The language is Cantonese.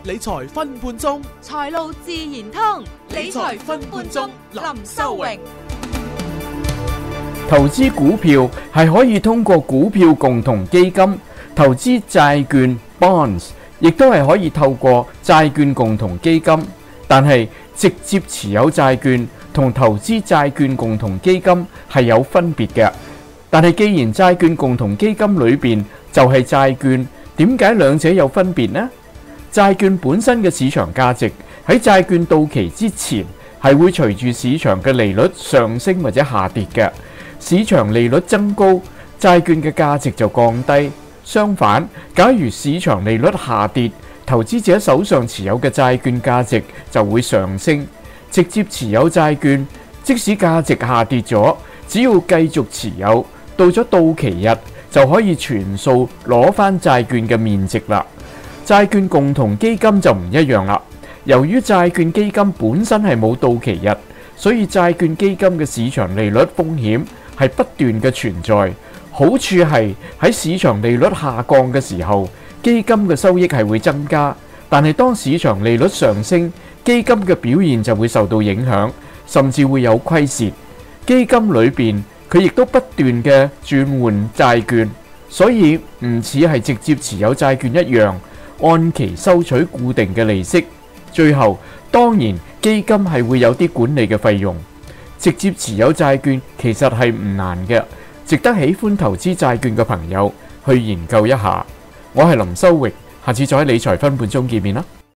理財分半鐘， 財路自然通， 理財分半鐘，林修榮。 投資股票係可以通過股票共同基金、投資債券 bonds， 亦都係可以透過債券共同基金。但係直接持有債券同投資債券共同基金係有分別嘅。但係既然債券共同基金裏邊就係債券，點解兩者有分別呢？債券本身嘅市場價值喺債券到期之前係會隨住市場嘅利率上升或者下跌嘅。市場利率增高，債券嘅價值就降低。相反，假如市場利率下跌，投資者手上持有嘅債券價值就會上升。直接持有債券，即使價值下跌咗，只要繼續持有，到咗到期日就可以全數攞返債券嘅面值啦。債券共同基金就唔一樣啦。由於債券基金本身係冇到期日，所以債券基金嘅市場利率風險係不斷嘅存在。好處係喺市場利率下降嘅時候，基金嘅收益係會增加，但係當市場利率上升，基金嘅表現就會受到影響，甚至會有虧蝕。基金裏邊佢亦都不斷嘅轉換債券，所以唔似係直接持有債券一樣按期收取固定嘅利息。最後當然基金係會有啲管理嘅費用。直接持有債券其實係唔難嘅，值得喜歡投資債券嘅朋友去研究一下。我係林修榮，下次再喺理財分半鐘見面啦。